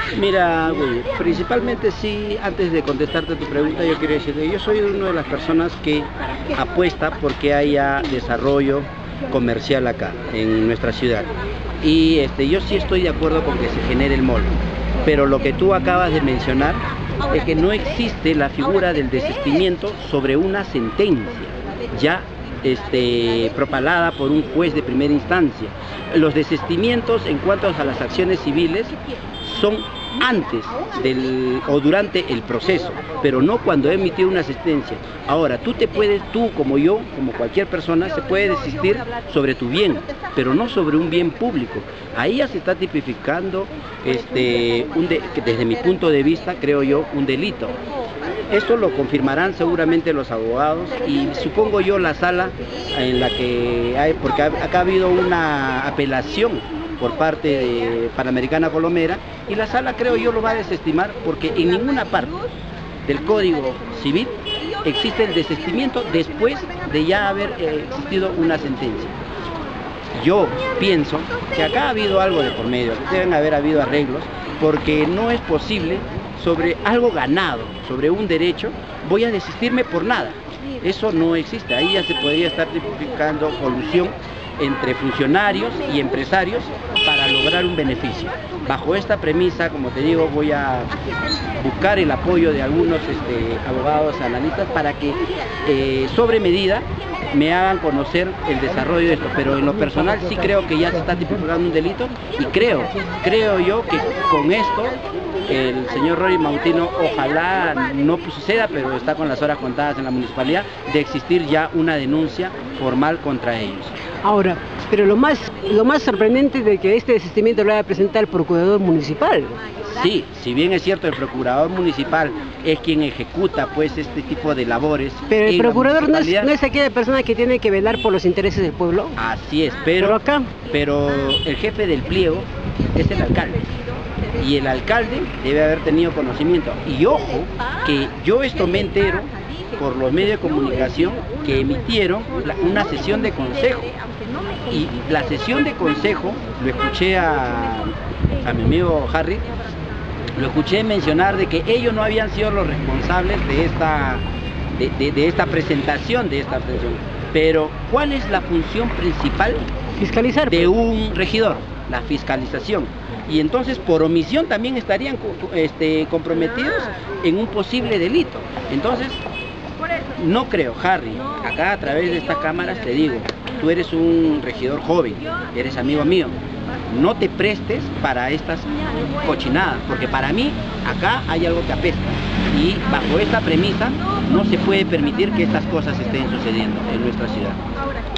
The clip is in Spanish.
Mira, güey, principalmente sí, antes de contestarte tu pregunta, yo quiero decir que yo soy una de las personas que apuesta porque haya desarrollo comercial acá, en nuestra ciudad. Y yo sí estoy de acuerdo con que se genere el mall. Pero lo que tú acabas de mencionar es que no existe la figura del desistimiento sobre una sentencia ya propalada por un juez de primera instancia. Los desistimientos en cuanto a las acciones civiles son antes o durante el proceso, pero no cuando he emitido una sentencia. Ahora, tú como yo, como cualquier persona, se puede desistir sobre tu bien, pero no sobre un bien público. Ahí ya se está tipificando, desde mi punto de vista, creo yo, un delito. Esto lo confirmarán seguramente los abogados y supongo yo la sala en la que hay, porque acá ha habido una apelación por parte de Panamericana Colomera y la sala creo yo lo va a desestimar porque en ninguna parte del Código Civil existe el desistimiento después de ya haber existido una sentencia. Yo pienso que acá ha habido algo de por medio, que deben haber habido arreglos, porque no es posible sobre algo ganado, sobre un derecho, voy a desistirme por nada. Eso no existe, ahí ya se podría estar tipificando colusión entre funcionarios y empresarios para lograr un beneficio. Bajo esta premisa, como te digo, voy a buscar el apoyo de algunos abogados analistas para que sobre medida me hagan conocer el desarrollo de esto, pero en lo personal sí creo que ya se está tipificando un delito y creo yo que con esto el señor Rory Mautino ojalá no suceda, pero está con las horas contadas en la municipalidad de existir ya una denuncia formal contra ellos. Ahora, pero lo más sorprendente de que este desistimiento lo haya presentado el procurador municipal. Sí, si bien es cierto, el procurador municipal es quien ejecuta pues este tipo de labores. Pero el procurador no es aquella persona que tiene que velar por los intereses del pueblo. Así es, pero el jefe del pliego es el alcalde. Y el alcalde debe haber tenido conocimiento. Y ojo, que yo esto me entero por los medios de comunicación que emitieron una sesión de consejo. Y la sesión de consejo, lo escuché a mi amigo Harry, lo escuché mencionar de que ellos no habían sido los responsables de esta presentación, Pero, ¿cuál es la función principal? Fiscalizar. De un regidor, la fiscalización. Y entonces, por omisión, también estarían comprometidos en un posible delito. Entonces, no creo, Harry, acá a través de estas cámaras te digo, tú eres un regidor joven, eres amigo mío, no te prestes para estas cochinadas, porque para mí acá hay algo que apesta y bajo esta premisa no se puede permitir que estas cosas estén sucediendo en nuestra ciudad.